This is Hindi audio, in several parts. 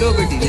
ढीलो पे ढीले।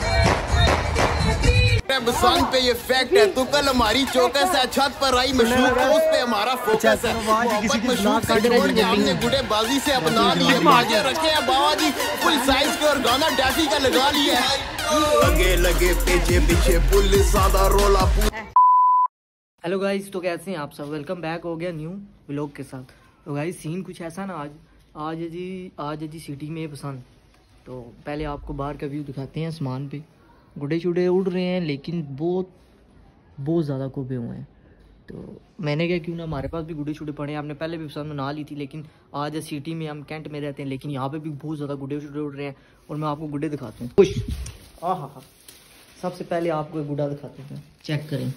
बसान पे ये फैक्ट है, तो कल हमारी चौकस है, छत पर आई मशरूक तो उस पे हमारा फोकस है। मशरूक से छोड़ के हमने गुडे बाजी से अपना लिए, माजे रखे हैं बाबा जी फुल साइज के और गाना डैफी का लगा लिया है। लगे लगे पीछे पीछे पुल सादा रोला। हेलो गाइस, तो कैसे हैं आप सब। वेलकम बैक हो गया न्यू व्लॉग के साथ। तो गाइस सीन कुछ ऐसा ना आज है जी सिटी में पसंद। तो पहले आपको बाहर का व्यू दिखाते हैं। आसमान पे गुड्डे चूड़े उड़ रहे हैं, लेकिन बहुत ज़्यादा कोबे हुए हैं। तो मैंने क्या, क्यों ना हमारे पास भी गुड्डे चूड़े पड़े हैं। हमने पहले भी पसंद बना ली थी, लेकिन आज सिटी में हम कैंट में रहते हैं, लेकिन यहाँ पे भी बहुत ज़्यादा गुड्डे चूड़े उड़ रहे हैं। और मैं आपको गुड्डे दिखाता हूँ खुश। हाँ, सबसे पहले आपको एक गुड्डा दिखाते हैं, चेक करें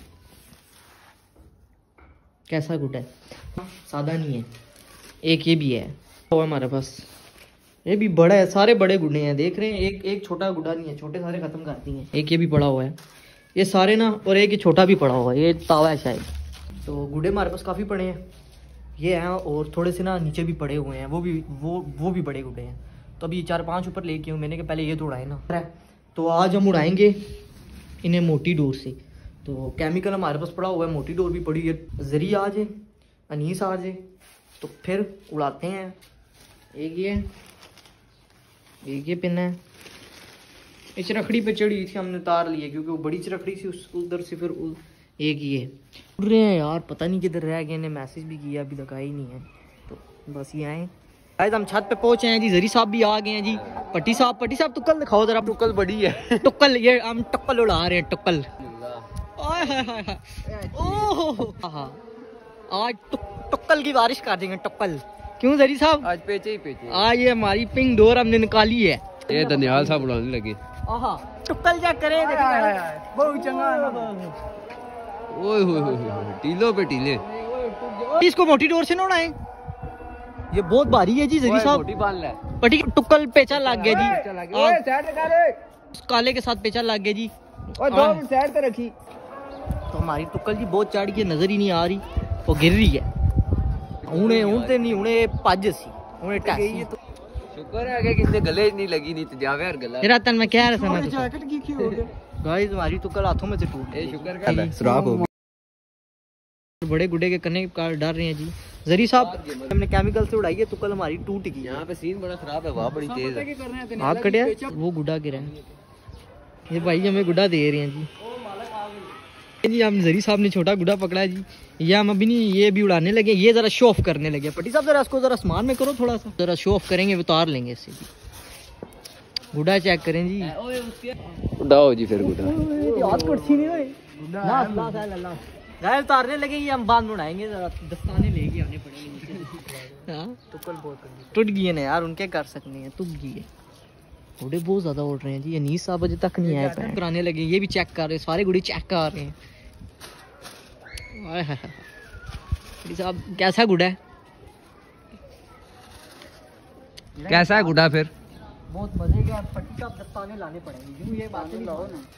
कैसा गुड्डा है। सादा नहीं है, एक ये भी है वो हमारे पास, ये भी बड़ा है। सारे बड़े गुड्डे हैं, देख रहे हैं। एक छोटा गुड्डा नहीं है, छोटे सारे खत्म करती हैं। एक ये भी पड़ा हुआ है, ये सारे ना, और एक ये छोटा भी पड़ा हुआ है, ये तावा है शायद। तो गुड्डे हमारे पास काफ़ी पड़े हैं, ये हैं, और थोड़े से ना नीचे भी पड़े हुए हैं, वो भी बड़े गुड्डे हैं। तो अभी 4-5 ऊपर लेके हूँ मैंने, कि पहले ये तो उड़ाए ना। तो आज हम उड़ाएंगे इन्हें मोटी डोर से। तो केमिकल हमारे पास पड़ा हुआ है, मोटी डोर भी पड़ी है। जरी आ जाए, अनीस आ जाए, तो फिर उड़ाते हैं। एक ये पिन है, इस रखड़ी पे चढ़ी थी, हमने उतार लिया क्योंकि वो बड़ी रखड़ी थी उधर से। फिर एक ये उड़ रहे हैं यार, पता नहीं किधर रह गए। इन्हें मैसेज भी किया, अभी तक आई नहीं है। तो बस ये आए, शायद हम छत पे पहुंचे हैं जी। जरी साहब भी आ गए हैं जी। पट्टी साहब टुक्कल दिखाओ जरा। टुक्कल बड़ी है। टुक्कल, ये हम टुक्कल उड़ा रहे हैं, टुक्कल। आज टुक्कल की बारिश कर देंगे, टुक्कल। क्यों जरी साहब? आज पेचे ही पेचे। आज ये हमारी पिंक डोर हमने निकाली है। ये धनियाल साहब उड़ाने लगे। टुक्कल क्या करे, बहुत चंगा। ओए होए टीलो पे टीले। इसको मोटी डोर से ना उड़ाएं, ये बहुत भारी है जी। जरी साहब पटी टुक्कल पेचा लग गया जी, काले के साथ पेचा लग गया जी। साइड पे रखी। तो हमारी टुक्कल जी बहुत चढ़ गई, नजर ही नहीं आ रही, वो गिर रही है। उन्हें नहीं, उन्हें पज सी, उन्हें टैक्सी। शुक्र है कि किसी गले नहीं लगी, नहीं तो जावे हर गला। तेरा तन मैं कह रहा था ना, जैकेट की हो गया गाइस। हमारी टुक्कल हाथों में से टूट गई, शुक्र का सुराख हो गया। बड़े गुड्डे के कन्ने का डर रहे हैं जी। जरी साहब हमने केमिकल से उड़ाई है, टुक्कल हमारी टूट गई। यहाँ पे सीन बड़ा खराब है, हवा बड़ी तेज है। आग कटिया, वो गुड्डा गिरा है। ये भाई हमें गुड्डा दे रहे हैं जी। जी हम जरी साहब ने छोटा गुड्डा पकड़ा है जी। ये हम अभी नहीं, ये भी उड़ाने लगे। ये जरा शो ऑफ करने लगे। पट्टी साहब जरा इसको जरा आसमान में करो, थोड़ा सा जरा शो ऑफ करेंगे, उतार लेंगे इससे भी। गुड्डा चेक करें जी। उड़ाओ जी फिर गुड्डा। गाय उतारने लगे, ये हम बाद में उड़ाएंगे। जरा दस्ताने लेके आने पड़ेंगे। हाँ टूट गई ना यार, उनके कर सकते हैं, टूट गई है। गुड्डे बहुत ज्यादा उड़ रहे हैं जी। अनीस साहब अभी तक नहीं आए, कराने लगे। ये भी चेक कर रहे हैं, सारे गुड्डे चेक कर रहे हैं। साहब कैसा गुड्डा है? कैसा है गुड्डा फिर? बहुत मजे के। पट्टी साहब दस्ताने लाने पड़ेंगे, ये बात नहीं लाओ ना।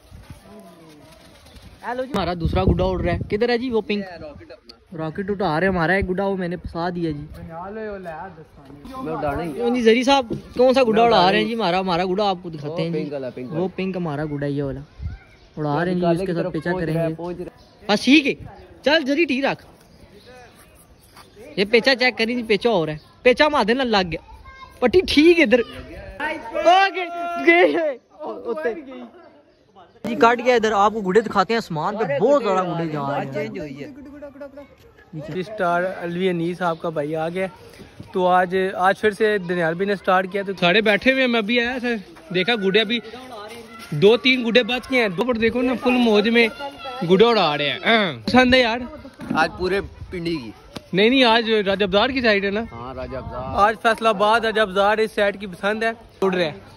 हेलो जी, हमारा दूसरा गुड्डा उड़ रहा है। किधर है जी वो पिंक रॉकेट उठा रहे हमारा एक गुड्डा, वो मैंने फंसा दिया जी। जरी साहब कौन सा गुड्डा उड़ा रहे हैं जी? हमारा गुड्डा आपको दिखाते हैं जी। वो पिंक हमारा गुड्डा, ये वाला उड़ा रहे हैं जी। इसके साथ पेचा करेंगे बस, ठीक है। चल जरी ठीक रख, ये पेचा चेक करी जी। पेचा हो रहा है, पेचा मार देना लग गया। पट्टी ठीक है इधर जी, काट गया इधर। आपको गुड्डे दिखाते हैं, आसमान पे बहुत बड़ा गुड्डे जा रहे हैं। स्टार अलवी अनीस आपका भाई आ गया। तो आज फिर से दनियाल भी ने स्टार्ट किया। तो सारे बैठे हुए हैं, मैं भी आया था, देखा गुड्डे अभी 2-3 गुड्डे बच गए हैं। दो पर देखो ना, फुल मौज में गुड्डे उड़ा रहे हैं। पसंद है यार आज पूरे पिंडी की नहीं, आज राजाबाजार की साइड है ना। हाँ राजाबाजार, आज फैसलाबाद राजाबाजार इस साइड की पसंद है, उड़ रहे हैं।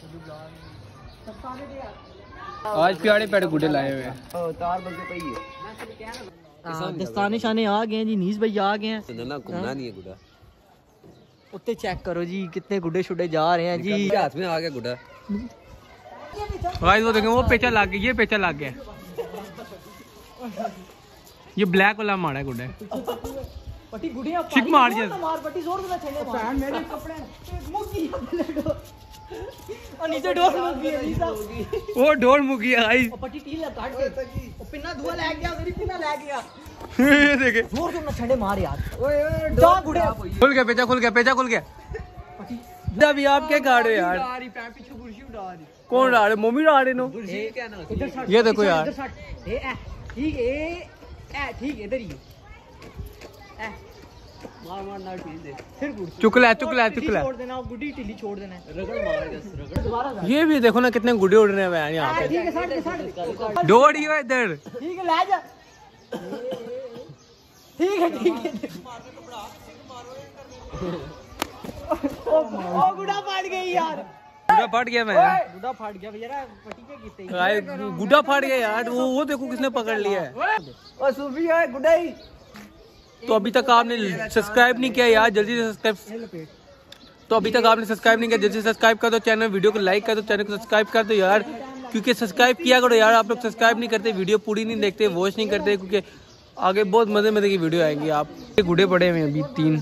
आज प्यारे प्यारे गुड्डे लाए हुए हैं। तार बंदे पई है। दस्ताने शाने आ गए हैं जी। नीस भाई आ गए हैं ना, घूमना नहीं है गुड्डा। उत्ते चेक करो जी, कितने गुड्डे शुड्डे जा रहे हैं जी। हाथ में आ गया गुड्डा। भाई वो देखें, वो पेचा लग गया, ये पेचा लग गया। ये ब्लैक वाला मारा है गुड्डा। पट्टी गुड़िया चिक मार जे मार पट्टी जोर में चले फैन मेरे कपड़े मुंह की और नीचे डोर मुगी है नीसा वो ढोल मुगी है गाइस पट्टी टील काट के और पिन्ना धुआ ले गया मेरी पिन्ना ले गया ये देखे जोर से ना छड़े मार यार ओए जा गुड़े खुल गया पेचा खुल गया अभी आप क्या गा रहे हो यार पीछे कुर्सी उड़ा रही कौन उड़ा रहे मम्मी उड़ा रहे नो ये देखो यार ठीक है ठीक है इधर ही मार ना टील दे फिर चुकला छोड़ देना गुड्डी टीली छोड़ देना रगड़ मार दोबारा ये भी देखो ना कितने गुड्डे उड़ रहे हैं यहाँ पे ठीक है साइड दौड़ ही है इधर ठीक है ले जा ठीक है ओ गुड्डा फाड़ गई यार गुड्डा फाट गया मैं गुड्डा फाड़ गया भैया पट्टी क्या कीते गुड्डा फाट गया यार वो देखो किसने पकड़ लिया है ओ सूफी है गुड्डा ही तो अभी तक आपने सब्सक्राइब नहीं किया यार जल्दी से सब्सक्राइब जल्दी से सब्सक्राइब कर दो चैनल वीडियो को लाइक कर दो चैनल को सब्सक्राइब कर दो यार क्योंकि सब्सक्राइब किया करो यार आप लोग सब्सक्राइब नहीं करते वीडियो पूरी नहीं देखते वॉच नहीं करते क्योंकि आगे बहुत मजे की वीडियो आएंगी आप गुड्डे पड़े हुए अभी 3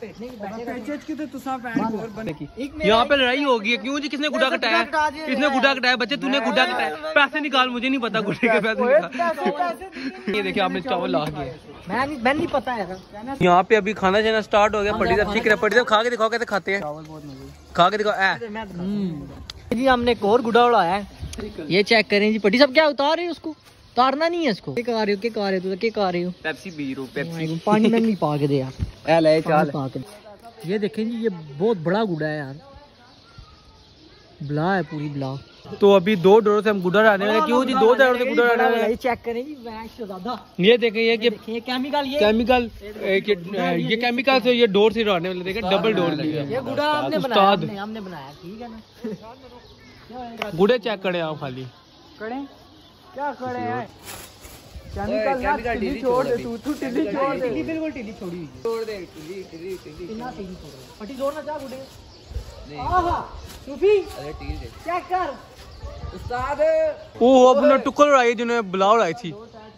यहाँ पे लड़ाई होगी है क्यों जी किसने गुड्डा कटाया बच्चे तूने गुड्डा कटाया पैसे निकाल मुझे नहीं पता गुड्डे के पैसे निकाल ये देखिए आपने चावल ला के मैं नहीं पता है यहाँ पे अभी खाना चाना स्टार्ट हो गया पट्टी साहब ठीक है पट्टी साहब खा के दिखाओ कैसे खाते हैं खा के दिखाओ जी हमने एक और गुड्डा उड़ाया है ये चेक करें जी पट्टी साहब क्या उतार रहे हैं उसको उतारना नहीं है इसको क्या खा रहे हो पेप्सी पी रहा हूं पेप्सी पानी में नहीं पा के दे यार ए ले चल ये देखें जी ये बहुत बड़ा गुड्डा है यार ब्ला है पूरी ब्ला तो अभी 2 डोरों से हम गुड्डा डालने वाले क्यों जी 2 डोरों से गुड्डा डालने वाले चेक करें जी ज्यादा ये देखें ये कि केमिकल ये केमिकल से ये डोर से डालने वाले देखें डबल डोर की ये गुड्डा हमने बनाया ठीक है ना गुड्डे चेक करें आप खाली क्या करे हैं केमिकल ढीली छोड़ दे तू ढीली छोड़ दे बिल्कुल ढीली छोड़ी छोड़ दे ढीली इतना ढीली छोड़ पट्टी जोड़ना चाह गुड्डे आहा सूफी अरे ढील दे चेक कर उस्ताद वो अपना टुकड़ उड़ाई जिन्होंने बुला उड़ाई थी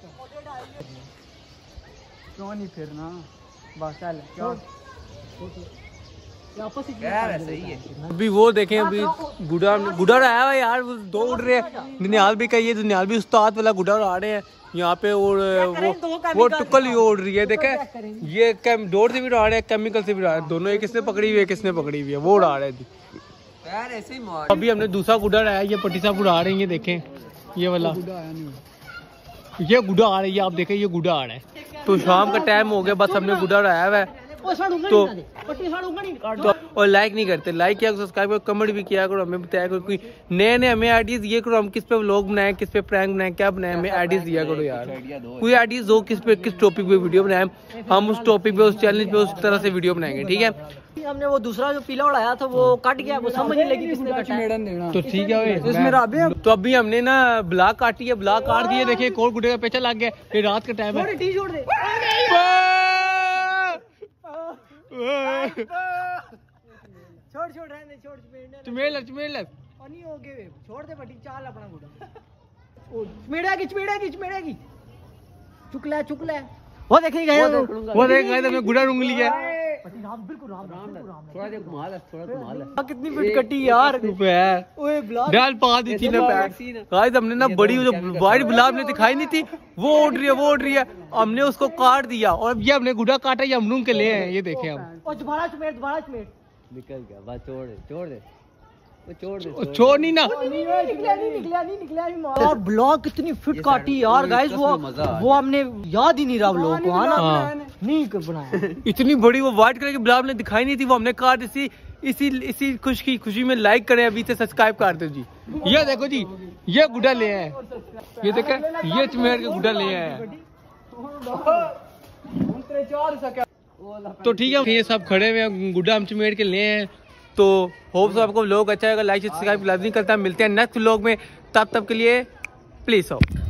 क्यों नहीं फिरना बस चल अभी वो देखें अभी गुड्डा आया हुआ यार 2 उड़ रहे हैं निहाल भी कहिए निहाल भी उस्ताद वाला गुड्डा उड़ा रहे हैं यहाँ पे और वो टुकल ही उड़ रही है देखे ये डोर से भी उड़ा रहे हैं केमिकल से भी उड़ा रहे हैं दोनों किसने पकड़ी हुई है वो उड़ा रहे हैं यार ऐसे ही मार अभी हमने दूसरा गुड्डा उड़ाया ये पट्टी साहब उड़ा रहे हैं ये देखें ये वाला ये गुड्डा आ रही है आप देखें ये गुड्डा आ रहा है तो शाम का टाइम हो गया बस हमने गुड्डा उड़ाया हुआ है तो और लाइक नहीं करते लाइक किया सब्सक्राइब करो कमेंट भी किया करो हमें बताया करो कोई नए हमें आइडियाज ये करो हम किस पे व्लॉग बनाए किस पे प्रैंक बनाए क्या बनाए हमें आइडियाज दिया करो यार कोई आइडियाज हो किस टॉपिक पे वीडियो बनाए हम उस टॉपिक पे उस चैलेंज पे उस तरह से वीडियो बनाएंगे ठीक है हमने वो दूसरा जो पीला उड़ाया था वो कट गया वो समझ नहीं लगी किसने कटा तो ठीक है तो अभी हमने ना ब्लॉक काटी है ब्लॉक काट दिए देखिए एक और गुड्डे का पेचा लग गया फिर रात का टाइम है छोड़ दे छोड़ रहने छोड़ चमेड़ लग और नहीं हो गए छोड़ दे बटी चाल अपना गुड्डा चमेड़ेगी चुक ले वो देख हमने गुड्डा रूंग लिया कितनी फिट कटी यार डाल पा दी थी ना गाइस हमने ना बड़ी जो वाइट गुलाब ने दिखाई नहीं थी वो उड़ रही है हमने उसको काट दिया और अब ये हमने गुड्डा काटा ये हम रूंग के ले हैं ये देखे हम दोबारा चमेड़ निकल गया बस छोड़ दे छोड़ नहीं ना निकला यार ब्लॉग कितनी फिट काटी यार गाइस वो हमने याद ही नहीं रहा ब्लॉग को है ना नहीं बनाया इतनी बड़ी वो व्हाइट कलर की ब्लॉग ने दिखाई नहीं थी वो हमने काट इसी खुशी में लाइक करें अभी से सब्सक्राइब कर दो जी ये देखो जी ये गुड्डा ले आए ये देखे ये चमेड़ के गुड्डा ले आए तो ठीक है ये सब खड़े हुए गुड्डा हम चमेड़ के ले आए तो होप सो आपको व्लॉग अच्छा लगा लाइक सब्सक्राइब लाजमी करता है मिलते हैं नेक्स्ट व्लॉग में तब के लिए प्लीज हो